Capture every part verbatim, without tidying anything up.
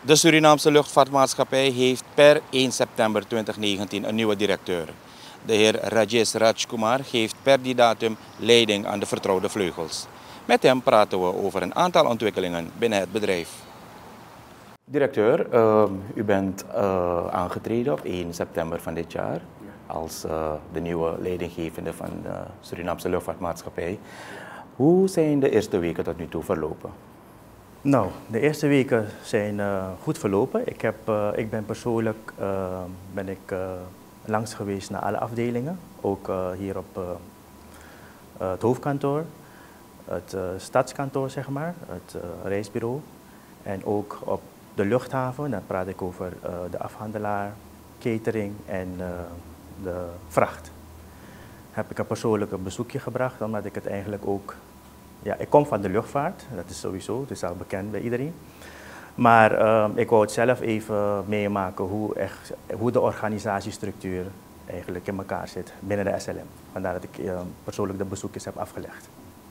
De Surinaamse luchtvaartmaatschappij heeft per één september tweeduizend negentien een nieuwe directeur. De heer Rajesh Rajkumar geeft per die datum leiding aan de vertrouwde vleugels. Met hem praten we over een aantal ontwikkelingen binnen het bedrijf. Directeur, uh, u bent uh, aangetreden op één september van dit jaar als uh, de nieuwe leidinggevende van de Surinaamse luchtvaartmaatschappij. Hoe zijn de eerste weken tot nu toe verlopen? Nou, de eerste weken zijn uh, goed verlopen. Ik, heb, uh, ik ben persoonlijk uh, ben ik, uh, langs geweest naar alle afdelingen. Ook uh, hier op uh, uh, het hoofdkantoor, het uh, stadskantoor zeg maar, het uh, reisbureau. En ook op de luchthaven, dan praat ik over uh, de afhandelaar, catering en uh, de vracht. Heb ik een persoonlijk bezoekje gebracht, omdat ik het eigenlijk ook... Ja, ik kom van de luchtvaart, dat is sowieso, het is al bekend bij iedereen. Maar uh, ik wou het zelf even meemaken hoe, echt, hoe de organisatiestructuur eigenlijk in elkaar zit binnen de S L M. Vandaar dat ik uh, persoonlijk de bezoekjes heb afgelegd.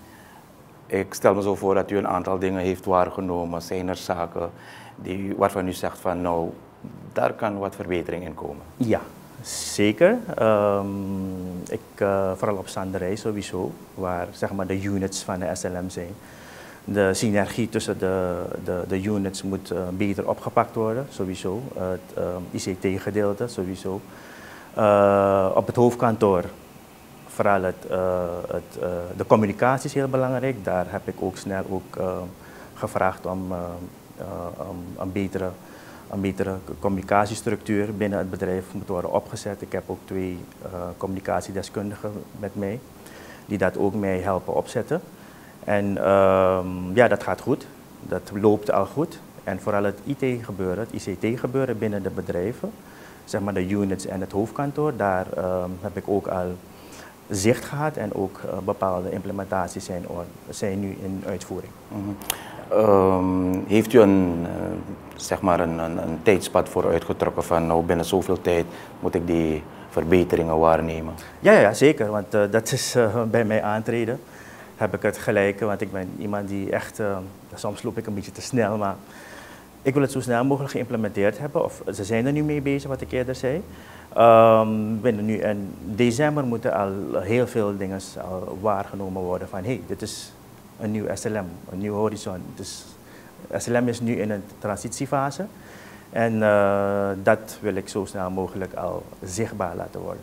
Ik stel me zo voor dat u een aantal dingen heeft waargenomen. Zijn er zaken die, waarvan u zegt van nou, daar kan wat verbetering in komen? Ja, zeker. Um, ik, uh, vooral op zanderij sowieso, waar zeg maar, de units van de S L M zijn. De synergie tussen de, de, de units moet uh, beter opgepakt worden, sowieso. Uh, het uh, I C T-gedeelte, sowieso. Uh, op het hoofdkantoor, vooral het, uh, het, uh, de communicatie is heel belangrijk. Daar heb ik ook snel ook, uh, gevraagd om uh, uh, um, een betere... Een betere communicatiestructuur binnen het bedrijf moet worden opgezet. Ik heb ook twee uh, communicatiedeskundigen met mij, die dat ook mij helpen opzetten. En uh, ja, dat gaat goed. Dat loopt al goed. En vooral het I T-gebeuren, het I C T-gebeuren binnen de bedrijven, zeg maar de units en het hoofdkantoor, daar uh, heb ik ook al zicht gehad en ook uh, bepaalde implementaties zijn, zijn nu in uitvoering. Mm-hmm. Um, heeft u een, uh, zeg maar een, een, een tijdspad voor uitgetrokken van nou binnen zoveel tijd moet ik die verbeteringen waarnemen? Ja, ja zeker, want uh, dat is uh, bij mij aantreden. Heb ik het gelijk, want ik ben iemand die echt, uh, soms loop ik een beetje te snel, maar ik wil het zo snel mogelijk geïmplementeerd hebben. Of ze zijn er nu mee bezig, wat ik eerder zei. Um, binnen nu in december moeten al heel veel dingen al waargenomen worden van hé, hey, dit is een nieuw S L M, een nieuw horizon. Dus S L M is nu in een transitiefase en uh, dat wil ik zo snel mogelijk al zichtbaar laten worden.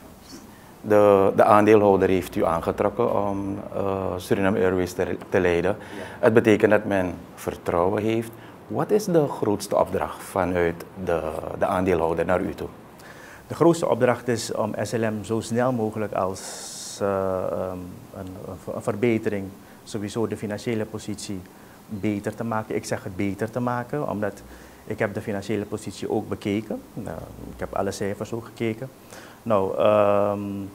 De, de aandeelhouder heeft u aangetrokken om uh, Suriname Airways te, te leiden. Ja. Het betekent dat men vertrouwen heeft. Wat is de grootste opdracht vanuit de, de aandeelhouder naar u toe? De grootste opdracht is om S L M zo snel mogelijk als uh, um, een, een verbetering, sowieso de financiële positie beter te maken. Ik zeg het beter te maken, omdat ik heb de financiële positie ook bekeken. Nou, ik heb alle cijfers ook gekeken. Nou, um,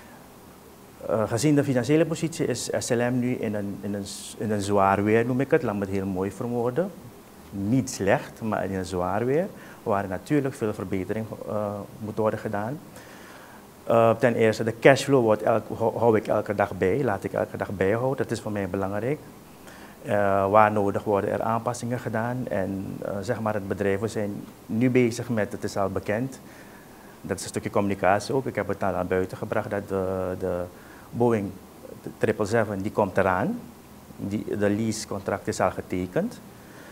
uh, gezien de financiële positie is S L M nu in een, in, een, in een zwaar weer, noem ik het. Laat me het heel mooi verwoorden. Niet slecht, maar in een zwaar weer, waar natuurlijk veel verbetering uh, moet worden gedaan. Uh, ten eerste, de cashflow wordt elk, hou ik elke dag bij, laat ik elke dag bijhouden. Dat is voor mij belangrijk. Uh, waar nodig worden er aanpassingen gedaan. En uh, zeg maar het bedrijf, we zijn nu bezig met, het is al bekend, dat is een stukje communicatie ook. Ik heb het al naar buiten gebracht dat de, de Boeing zeven zeven zeven, die komt eraan. Die, de leasecontract is al getekend.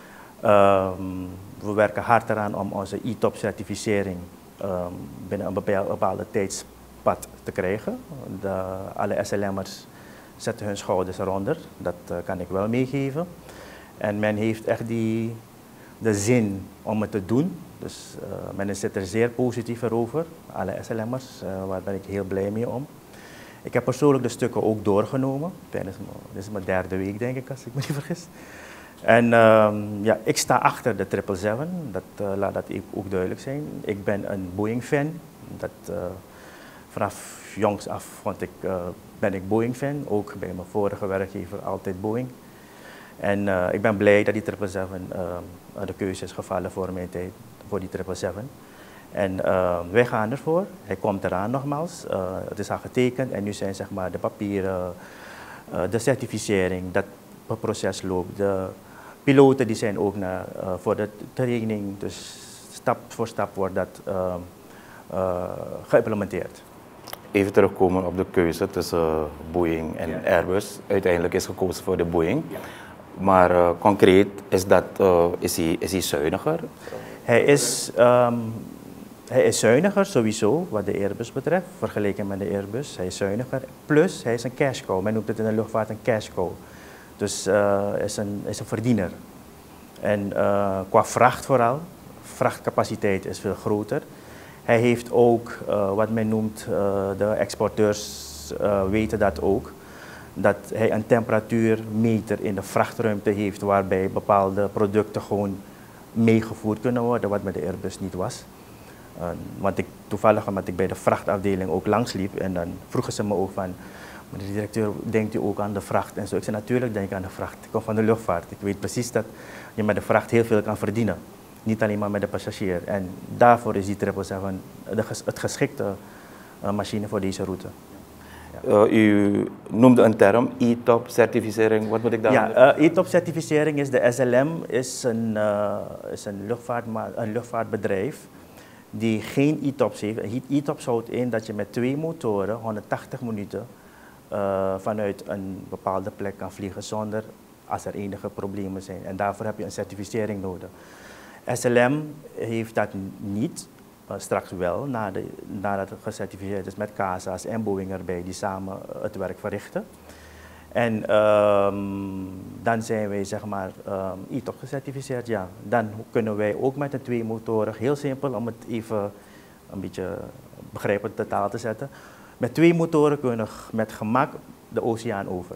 Um, we werken hard eraan om onze I T O P-certificering um, binnen een bepaalde, bepaalde tijdspad te krijgen. De, alle S L M'ers zetten hun schouders eronder, dat uh, kan ik wel meegeven. En men heeft echt die, de zin om het te doen. Dus uh, men zit er zeer positief over, alle S L M'ers, uh, waar ben ik heel blij mee om. Ik heb persoonlijk de stukken ook doorgenomen. Dit is mijn derde week, denk ik, als ik me niet vergis. En um, ja, ik sta achter de zeven zeven zeven, dat, uh, laat dat ook duidelijk zijn. Ik ben een Boeing-fan. Dat, uh, vanaf jongs af vond ik, uh, ben ik Boeing-fan, ook bij mijn vorige werkgever altijd Boeing. En uh, ik ben blij dat die zeven zeven zeven uh, de keuze is gevallen voor mijn tijd, voor die zeven zeven zeven. En uh, wij gaan ervoor. Hij komt eraan nogmaals. Uh, het is al getekend en nu zijn zeg maar, de papieren, uh, de certificering, dat proces loopt. De piloten die zijn ook naar, uh, voor de training, dus stap voor stap wordt dat uh, uh, geïmplementeerd. Even terugkomen op de keuze tussen uh, Boeing en ja. Airbus. Uiteindelijk is gekozen voor de Boeing. Ja. Maar uh, concreet, is, dat, uh, is, hij, is hij zuiniger? Hij is, um, hij is zuiniger sowieso, wat de Airbus betreft, vergeleken met de Airbus. Hij is zuiniger. Plus, hij is een cash cow. Men noemt het in de luchtvaart een cash cow. Dus uh, hij is een, is een verdiener. En uh, qua vracht vooral, vrachtcapaciteit is veel groter. Hij heeft ook, uh, wat men noemt, uh, de exporteurs uh, weten dat ook, dat hij een temperatuurmeter in de vrachtruimte heeft waarbij bepaalde producten gewoon meegevoerd kunnen worden, wat met de Airbus niet was. Uh, want ik, toevallig omdat ik bij de vrachtafdeling ook langsliep en dan vroegen ze me ook van, meneer de directeur, denkt u ook aan de vracht? En zo. Ik zei, natuurlijk denk ik aan de vracht. Ik kom van de luchtvaart. Ik weet precies dat je met de vracht heel veel kan verdienen. Niet alleen maar met de passagier. En daarvoor is die triple seven de ges het geschikte uh, machine voor deze route. Ja. Uh, u noemde een term, E TOP certificering. Wat moet ik daar? Ja, uh, E TOP certificering is de S L M, is een, uh, is een, luchtvaart, een luchtvaartbedrijf die geen E TOPS heeft. E TOPS houdt in dat je met twee motoren honderdtachtig minuten uh, vanuit een bepaalde plek kan vliegen zonder als er enige problemen zijn. En daarvoor heb je een certificering nodig. S L M heeft dat niet, uh, straks wel, nadat, nadat het gecertificeerd is met C A S A's en Boeing erbij, die samen uh, het werk verrichten. En um, dan zijn wij, zeg maar, um, E TOP gecertificeerd, ja. Dan kunnen wij ook met de twee motoren, heel simpel om het even een beetje begrijpelijk de taal te zetten, met twee motoren kunnen we met gemak de oceaan over.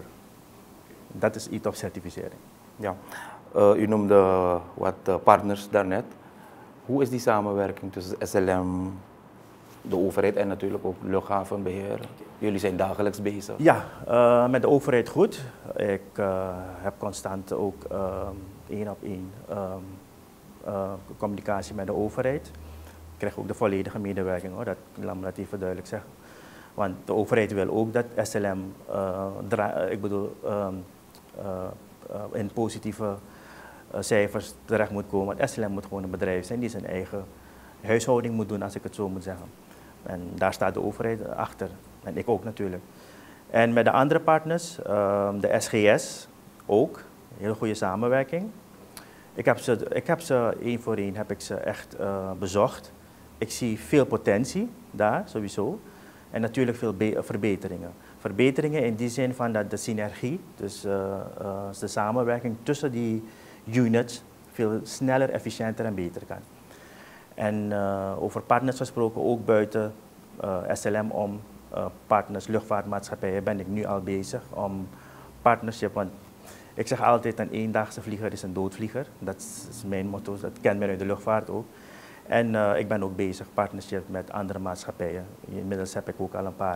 Dat is E TOP certificering. Ja. Uh, u noemde wat uh, partners daarnet. Hoe is die samenwerking tussen S L M, de overheid en natuurlijk ook luchthavenbeheer? Jullie zijn dagelijks bezig. Ja, uh, met de overheid goed. Ik uh, heb constant ook uh, één op één uh, uh, communicatie met de overheid. Ik krijg ook de volledige medewerking, hoor. Dat, laat me dat even duidelijk zeggen. Want de overheid wil ook dat S L M uh, ik bedoel, um, uh, uh, in positieve uh, cijfers terecht moet komen. Want S L M moet gewoon een bedrijf zijn die zijn eigen huishouding moet doen, als ik het zo moet zeggen. En daar staat de overheid achter. En ik ook natuurlijk. En met de andere partners, uh, de S G S ook, een hele goede samenwerking. Ik heb ze, ik heb ze één voor één heb ik ze echt uh, bezocht. Ik zie veel potentie daar, sowieso. En natuurlijk veel verbeteringen. Verbeteringen in die zin van dat de synergie, dus uh, uh, de samenwerking tussen die units veel sneller, efficiënter en beter kan. En uh, over partners gesproken, ook buiten uh, S L M om uh, partners, luchtvaartmaatschappijen, ben ik nu al bezig om partnership. Want ik zeg altijd, een eendaagse vlieger is een doodvlieger. Dat is mijn motto, dat kent men uit de luchtvaart ook. En uh, ik ben ook bezig partnership met andere maatschappijen. Inmiddels heb ik ook al een paar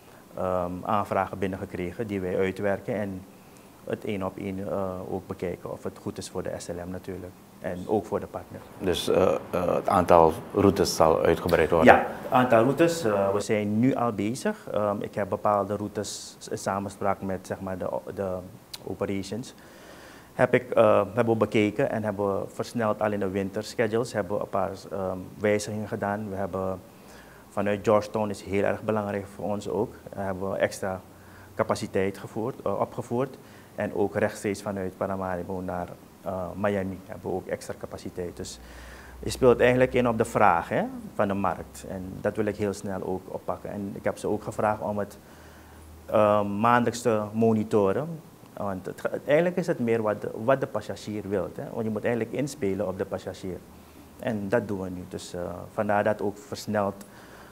um, aanvragen binnengekregen die wij uitwerken en het één op één uh, ook bekijken of het goed is voor de S L M natuurlijk. En ook voor de partner. Dus uh, uh, het aantal routes zal uitgebreid worden? Ja, het aantal routes. Uh, we zijn nu al bezig. Um, ik heb bepaalde routes in samenspraak met, zeg maar, de, de operations. Heb ik, uh, hebben we bekeken en hebben we versneld al in de winterschedules. Hebben we een paar um, wijzigingen gedaan. We hebben vanuit Georgetown, is heel erg belangrijk voor ons ook. Uh, hebben we extra capaciteit gevoerd, uh, opgevoerd. En ook rechtstreeks vanuit Paramaribo naar uh, Miami hebben we ook extra capaciteit. Dus je speelt eigenlijk in op de vraag, hè, van de markt. En dat wil ik heel snel ook oppakken. En ik heb ze ook gevraagd om het uh, maandelijks te monitoren. Want het, eigenlijk is het meer wat de, wat de passagier wil. Hè? Want je moet eigenlijk inspelen op de passagier. En dat doen we nu. Dus uh, vandaar dat ook versneld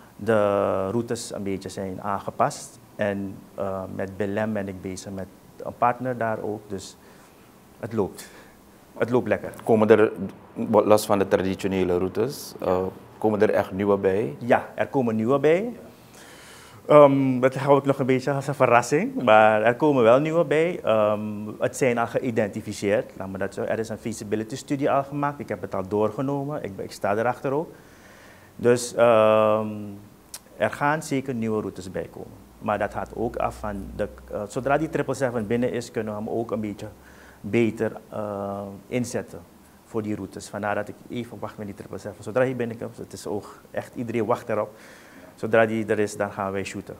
de routes een beetje zijn aangepast. En uh, met Belém ben ik bezig met een partner daar ook. Dus het loopt. Het loopt lekker. Komen er, los van de traditionele routes, uh, komen er echt nieuwe bij? Ja, er komen nieuwe bij. Um, dat hou ik nog een beetje als een verrassing, maar er komen wel nieuwe bij. Um, het zijn al geïdentificeerd. Laat me dat zo. Er is een feasibility studie al gemaakt. Ik heb het al doorgenomen. Ik, ik sta erachter ook. Dus um, er gaan zeker nieuwe routes bij komen. Maar dat gaat ook af van, de, uh, zodra die triple seven binnen is, kunnen we hem ook een beetje beter uh, inzetten voor die routes. Vandaar dat ik even wacht met die triple seven. Zodra je binnenkomt, het is ook echt, iedereen wacht erop. Zodra die er is, dan gaan wij shooten.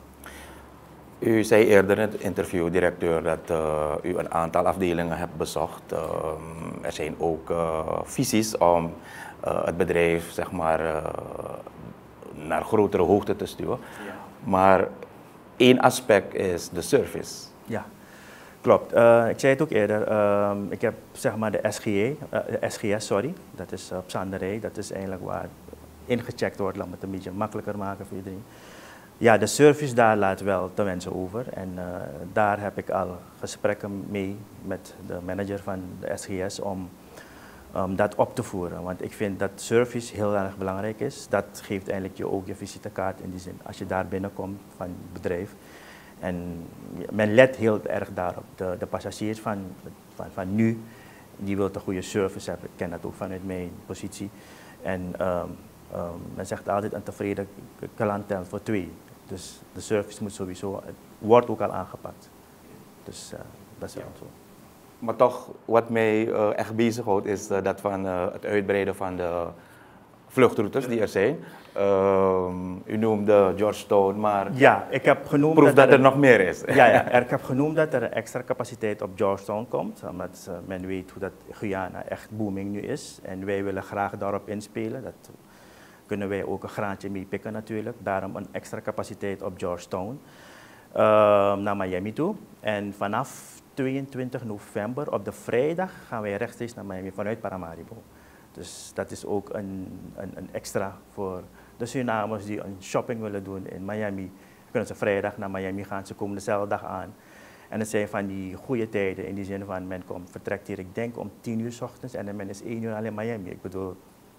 U zei eerder in het interview, directeur, dat uh, u een aantal afdelingen hebt bezocht. Uh, er zijn ook uh, visies om uh, het bedrijf, zeg maar, uh, naar grotere hoogte te stuwen. Ja. Maar één aspect is de service. Ja, klopt. Uh, ik zei het ook eerder. Uh, ik heb zeg maar de S G E, uh, de S G S, sorry. Dat is op Zanderij. Dat is eigenlijk waar ingecheckt wordt. Laat me het een beetje makkelijker maken voor iedereen. Ja, de service daar laat wel te wensen over. En uh, daar heb ik al gesprekken mee met de manager van de S G S om um, dat op te voeren. Want ik vind dat service heel erg belangrijk is. Dat geeft eigenlijk je ook je visitekaart in die zin. Als je daar binnenkomt van het bedrijf. En men let heel erg daarop. De, de passagiers van, van, van nu, die wil een goede service hebben. Ik ken dat ook vanuit mijn positie. En um, um, men zegt altijd een tevreden klant telt voor twee. Dus de service moet sowieso, het wordt ook al aangepakt. Dus uh, dat is wel zo. Maar toch, wat mij uh, echt bezighoudt, is uh, dat van uh, het uitbreiden van de vluchtroutes die er zijn. Uh, u noemde Georgetown, maar ja, ik heb genoemd proef dat, dat er, er nog meer is. Ja, ja, ik heb genoemd dat er extra capaciteit op Georgetown komt. Omdat uh, men weet hoe dat Guyana echt booming nu is. En wij willen graag daarop inspelen. Dat kunnen wij ook een graantje mee pikken natuurlijk. Daarom een extra capaciteit op Georgetown uh, naar Miami toe. En vanaf tweeëntwintig november op de vrijdag gaan wij rechtstreeks naar Miami vanuit Paramaribo. Dus dat is ook een, een, een extra voor de Surinamers die een shopping willen doen in Miami. Kunnen ze vrijdag naar Miami gaan, ze komen dezelfde dag aan. En het zijn van die goede tijden in die zin van men komt, vertrekt hier, ik denk om tien uur 's ochtends en dan men is één uur al in Miami. Ik bedoel,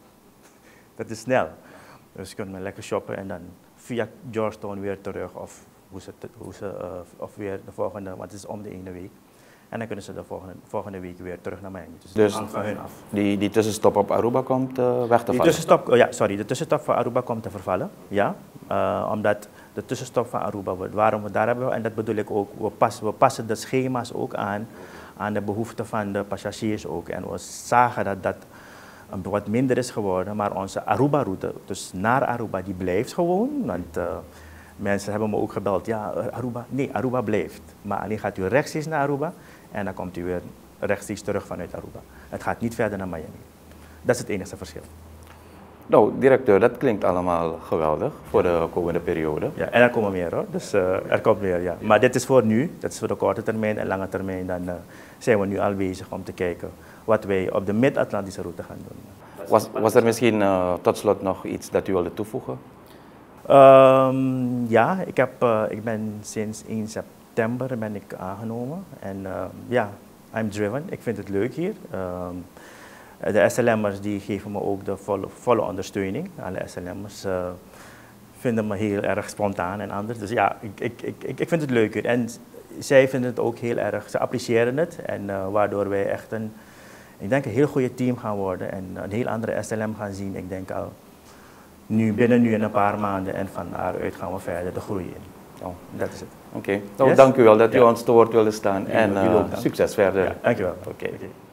dat is snel. Dus je kunt men lekker shoppen en dan via Georgetown weer terug of, hoe ze, hoe ze, uh, of weer de volgende, want het is om de ene week. En dan kunnen ze de volgende, volgende week weer terug naar Miami. Dus, dus hangt van hun af. Die, die tussenstop op Aruba komt uh, weg te vallen? Die tussenstop, oh ja, sorry, de tussenstop van Aruba komt te vervallen. Ja, uh, omdat de tussenstop van Aruba, waarom we daar hebben, en dat bedoel ik ook, we passen, we passen de schema's ook aan, aan de behoeften van de passagiers ook. En we zagen dat dat wat minder is geworden, maar onze Aruba-route, dus naar Aruba, die blijft gewoon. Want uh, mensen hebben me ook gebeld, ja, Aruba, nee, Aruba blijft. Maar alleen gaat u rechtstreeks naar Aruba en dan komt u weer rechtstreeks terug vanuit Aruba. Het gaat niet verder naar Miami. Dat is het enige verschil. Nou, directeur, dat klinkt allemaal geweldig voor de komende periode. Ja, en er komen meer hoor, dus uh, er komt meer, ja. Maar dit is voor nu, dat is voor de korte termijn en lange termijn. Dan uh, zijn we nu al bezig om te kijken wat wij op de Mid-Atlantische route gaan doen. Was, was er misschien uh, tot slot nog iets dat u wilde toevoegen? Um, ja, ik, heb, uh, ik ben sinds één september ben ik aangenomen. En uh, ja, I'm driven. Ik vind het leuk hier. Um, de S L M'ers die geven me ook de volle, volle ondersteuning. Alle S L M'ers uh, vinden me heel erg spontaan en anders. Dus ja, ik, ik, ik, ik vind het leuk hier. En zij vinden het ook heel erg, ze appreciëren het. En uh, waardoor wij echt een, ik denk een heel goede team gaan worden. En een heel andere S L M gaan zien. Ik denk al nu, binnen nu in een paar maanden. En van daaruit gaan we verder de groei in. Oh, dat is het. Oké, okay. Nou, yes? Dank u wel dat u ja. ons te woord wilde staan. Ja, en uh, succes verder. Ja, dank u wel. Oké. Okay. Okay.